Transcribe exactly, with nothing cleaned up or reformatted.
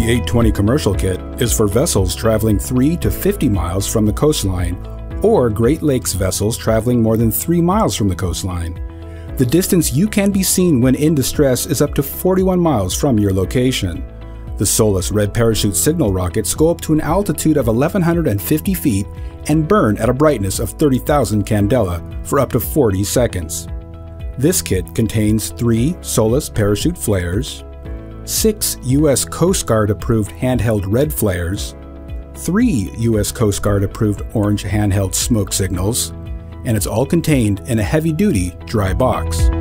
The eight twenty commercial kit is for vessels traveling three to fifty miles from the coastline, or Great Lakes vessels traveling more than three miles from the coastline. The distance you can be seen when in distress is up to forty-one miles from your location. The Solis red parachute signal rockets go up to an altitude of eleven fifty feet and burn at a brightness of thirty thousand candela for up to forty seconds. This kit contains three Solis parachute flares, six U S Coast Guard approved handheld red flares, three U S Coast Guard approved orange handheld smoke signals, and it's all contained in a heavy-duty dry box.